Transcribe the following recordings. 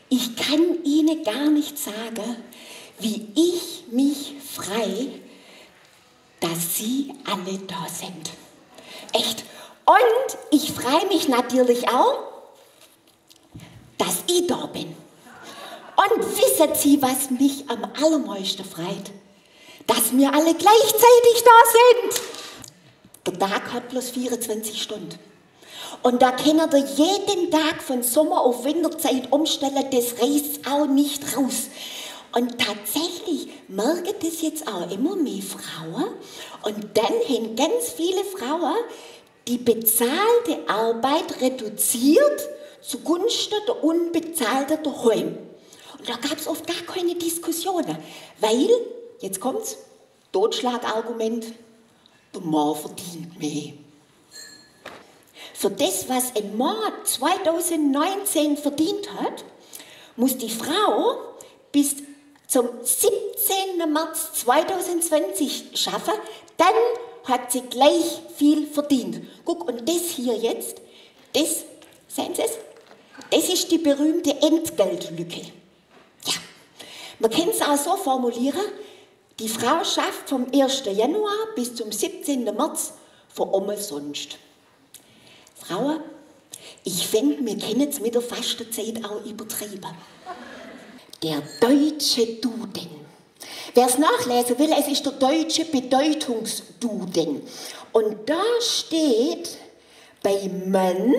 Ich kann Ihnen gar nicht sagen, wie ich mich freue, dass Sie alle da sind. Echt. Und ich freue mich natürlich auch, dass ich da bin. Und wissen Sie, was mich am allermeisten freut? Dass wir alle gleichzeitig da sind. Der Tag hat bloß 24 Stunden. Und da können wir jeden Tag von Sommer auf Winterzeit umstellen, das reißt auch nicht raus. Und tatsächlich merken das jetzt auch immer mehr Frauen. Und dann haben ganz viele Frauen die bezahlte Arbeit reduziert zugunsten der unbezahlten daheim. Und da gab es oft gar keine Diskussionen, weil, jetzt kommt's, Totschlagargument, der Mann verdient mehr. Für das, was ein Mann 2019 verdient hat, muss die Frau bis zum 17. März 2020 schaffen, dann hat sie gleich viel verdient. Guck, und das hier jetzt, das, sehen Sie es? Das ist die berühmte Entgeltlücke. Ja, man kann es auch so formulieren, die Frau schafft vom 1. Januar bis zum 17. März für umsonst. Frauen, ich finde, wir können es mit der Fastenzeit auch übertreiben. Der deutsche Duden. Wer es nachlesen will, es ist der deutsche Bedeutungsduden. Und da steht bei Mann,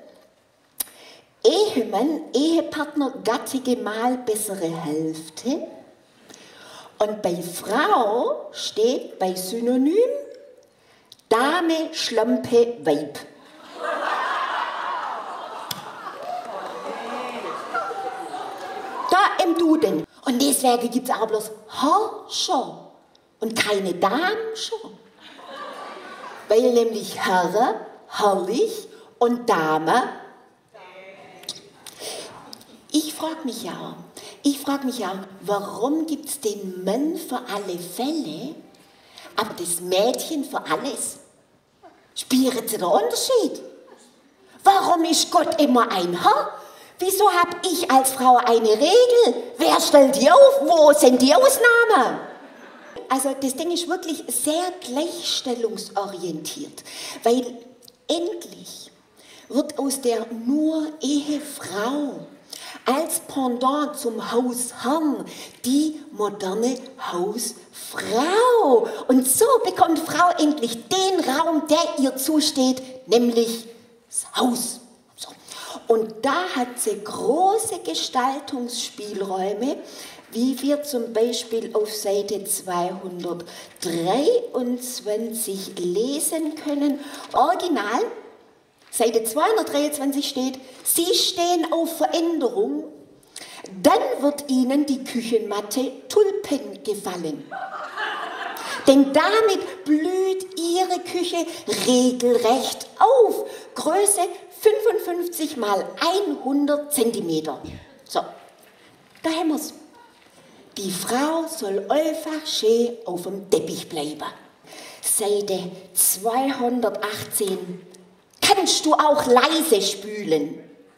Ehemann, Ehepartner, Gatte, Gemahl, bessere Hälfte. Und bei Frau steht bei Synonym Dame, Schlampe, Weib. Da im Duden. Und deswegen gibt es auch bloß Herrscher und keine Damenscher. Weil nämlich Herr, herrlich und Dame. Ich frage mich ja, warum gibt es den Mann für alle Fälle, aber das Mädchen für alles? Spüren Sie den Unterschied? Warum ist Gott immer ein Herr? Wieso habe ich als Frau eine Regel? Wer stellt die auf? Wo sind die Ausnahmen? Also das Ding ist wirklich sehr gleichstellungsorientiert, weil endlich wird aus der nur Ehefrau als Pendant zum Hausherrn die moderne Hausfrau. Und so bekommt Frau endlich den Raum, der ihr zusteht, nämlich das Haus. So. Und da hat sie große Gestaltungsspielräume, wie wir zum Beispiel auf Seite 223 lesen können. Original, Seite 223 steht, Sie stehen auf Veränderung, dann wird Ihnen die Küchenmatte Tulpen gefallen. Denn damit blüht Ihre Küche regelrecht auf. Größe 55 mal 100 Zentimeter. So, da haben wir es. Die Frau soll einfach schön auf dem Teppich bleiben. Seite 218. Kannst du auch leise spülen?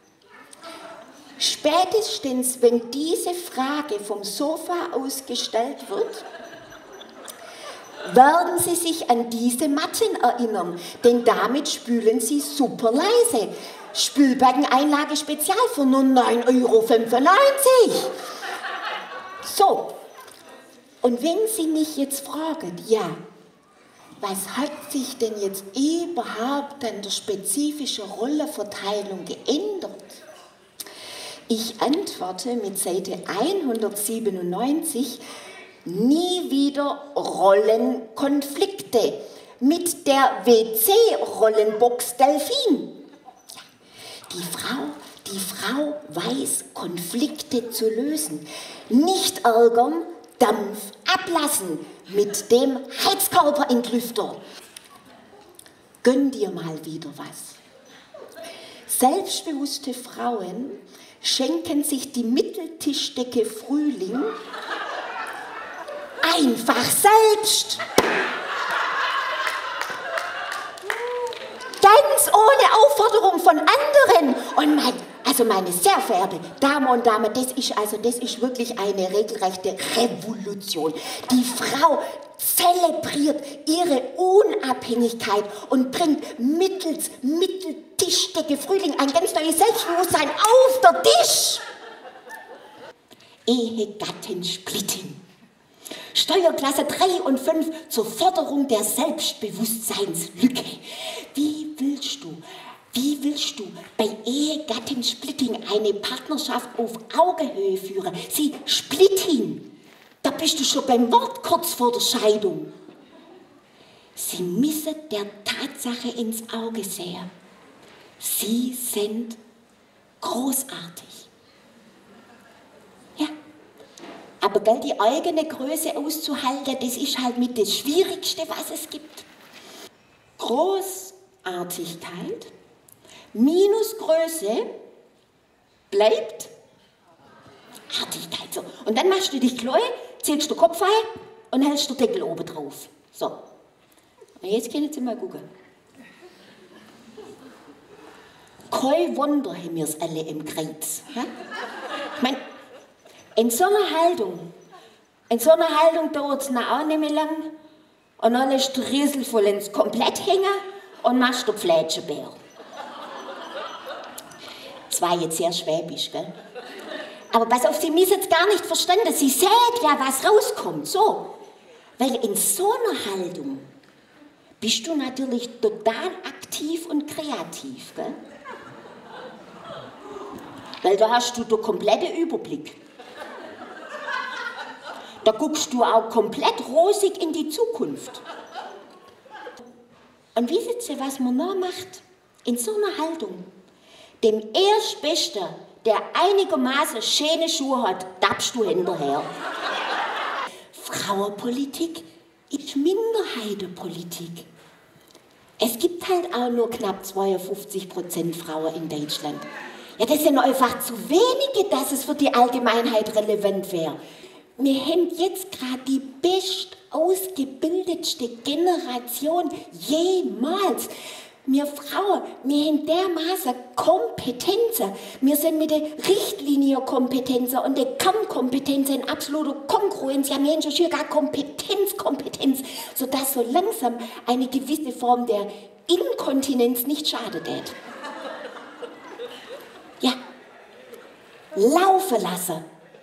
Spätestens, wenn diese Frage vom Sofa aus gestellt wird, werden Sie sich an diese Matten erinnern, denn damit spülen Sie super leise. Spülbeckeneinlage Spezial für nur 9,95 €. So, und wenn Sie mich jetzt fragen, ja, was hat sich denn jetzt überhaupt an der spezifischen Rollenverteilung geändert? Ich antworte mit Seite 197, nie wieder Rollenkonflikte mit der WC-Rollenbox Delfin. Die Frau weiß, Konflikte zu lösen. Nicht ärgern, Dampf ablassen mit dem Heizkörperentlüfter. Gönn dir mal wieder was. Selbstbewusste Frauen schenken sich die Mitteltischdecke Frühling einfach selbst. Ganz ohne Aufforderung von anderen. Und Also meine sehr verehrten Damen und Damen, das ist wirklich eine regelrechte Revolution. Die Frau zelebriert ihre Unabhängigkeit und bringt mittels Mitteltischdecke Frühling ein ganz neues Selbstbewusstsein auf den Tisch. Ehegattensplitting. Steuerklasse 3 und 5 zur Förderung der Selbstbewusstseinslücke. Wie willst du bei Ehegattensplitting eine Partnerschaft auf Augenhöhe führen? Sie Splitting. Da bist du schon beim Wort kurz vor der Scheidung. Sie müssen der Tatsache ins Auge sehen. Sie sind großartig. Ja, aber gell, die eigene Größe auszuhalten, das ist halt mit das Schwierigste, was es gibt. Großartigkeit minus Größe bleibt Artigkeit. So. Und dann machst du dich klein, ziehst den Kopf ein und hältst den Deckel oben drauf. So. Und jetzt können Sie mal gucken. Kein Wunder haben wir es alle im Kreuz. Ja? Ich meine, in so einer Haltung dauert es auch nicht mehr lang und dann lässt du Riesel vollends komplett hängen und machst den Flätschenbär. Das war jetzt sehr schwäbisch, gell? Aber pass auf, Sie müssen es gar nicht verstanden. Sie sehen ja, was rauskommt. So. Weil in so einer Haltung bist du natürlich total aktiv und kreativ, gell? Weil da hast du den kompletten Überblick. Da guckst du auch komplett rosig in die Zukunft. Und wissen Sie, was man noch macht? In so einer Haltung. Dem Erstbesten, der einigermaßen schöne Schuhe hat, tappst du hinterher. Frauenpolitik ist Minderheitenpolitik. Es gibt halt auch nur knapp 52% Frauen in Deutschland. Ja, das sind einfach zu wenige, dass es für die Allgemeinheit relevant wäre. Wir haben jetzt gerade die best ausgebildetste Generation jemals. Wir Frauen, wir haben dermaßen Kompetenzen. Wir sind mit der Richtlinienkompetenz und der Kernkompetenz in absoluter Kongruenz. Ja, wir haben schon hier gar Kompetenz, sodass so langsam eine gewisse Form der Inkontinenz nicht schadet. Ja, laufen lassen.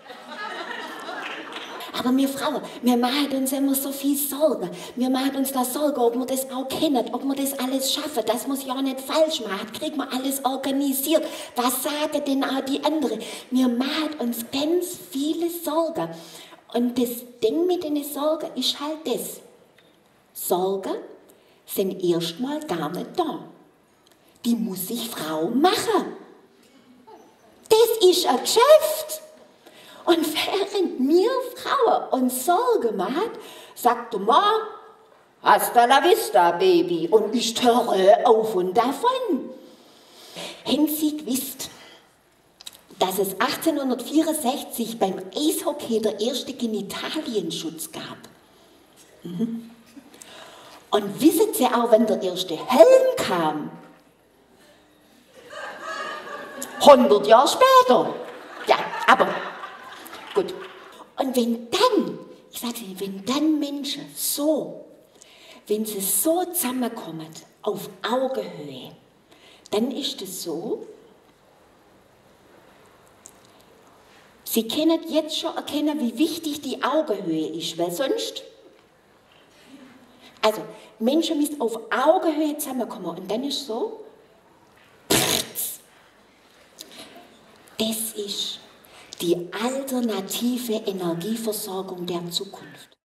Aber wir Frauen, wir machen uns immer so viel Sorgen. Wir machen uns da Sorgen, ob wir das auch kennen, ob wir das alles schaffen, dass man es ja nicht falsch macht. Kriegt man alles organisiert? Was sagen denn auch die anderen? Wir machen uns ganz viele Sorgen. Und das Ding mit den Sorgen ist halt das. Sorgen sind erstmal gar nicht da. Die muss sich Frau machen. Das ist ein Geschäft. Und während wir Frauen uns Sorgen machen, sagt der Mann, hasta la vista, Baby, und ich höre auf und davon. Haben Sie gewusst, dass es 1864 beim Eishockey der erste Genitalienschutz gab? Mhm. Und wissen Sie auch, wenn der erste Helm kam? 100 Jahre später. Ja, aber gut. Und wenn dann, ich sage Ihnen, wenn dann Menschen so, wenn sie so zusammenkommen, auf Augenhöhe, dann ist es so, Sie können jetzt schon erkennen, wie wichtig die Augenhöhe ist, weil sonst, also Menschen müssen auf Augenhöhe zusammenkommen und dann ist so, das ist die alternative Energieversorgung der Zukunft.